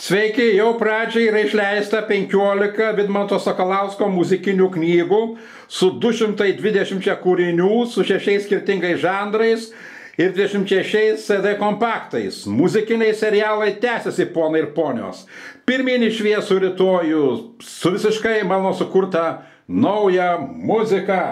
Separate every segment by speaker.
Speaker 1: Sveiki, jau pradžiai yra išleista 15 Vidmanto Sakalausko muzikinių knygų su 220 kūrinių, su 6 skirtingais žanrais ir 26 CD kompaktais. Muzikiniai serialai tęsiasi, ponai ir ponios. Pirminį šviesų rytojų su visiškai mano sukurta nauja muzika.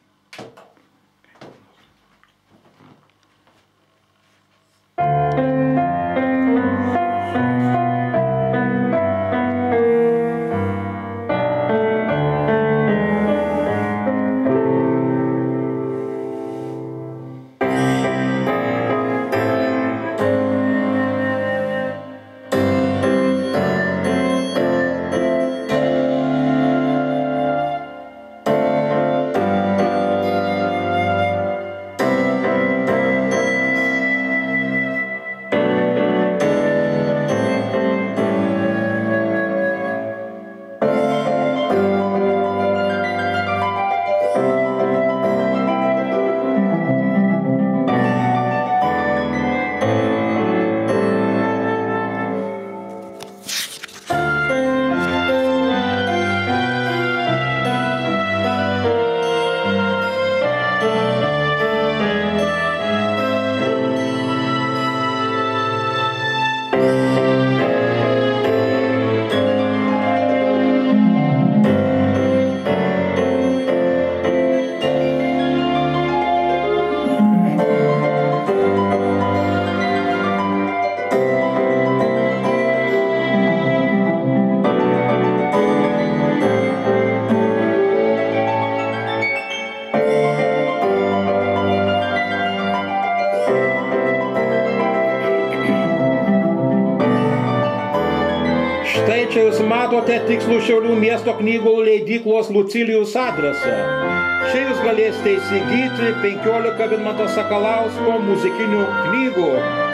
Speaker 1: Štai čia jūs matote tikslų Šiaulių miesto knygų leidyklos Lucilijus adresą. Čia jūs galėsite įsigyti 15 Vidmanto Sakalausko muzikinių knygų.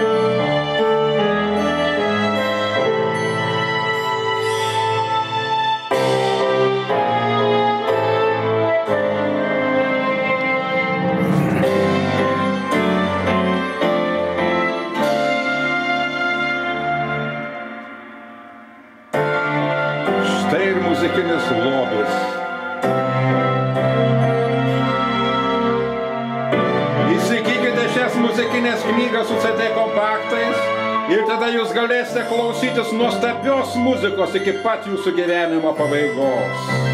Speaker 1: Štai ir muzikinis lobis. Įsigykite šias muzikinės knygas su CD kompaktais ir tada jūs galėsite klausytis nuostabios muzikos iki pat jūsų gyvenimo pabaigos.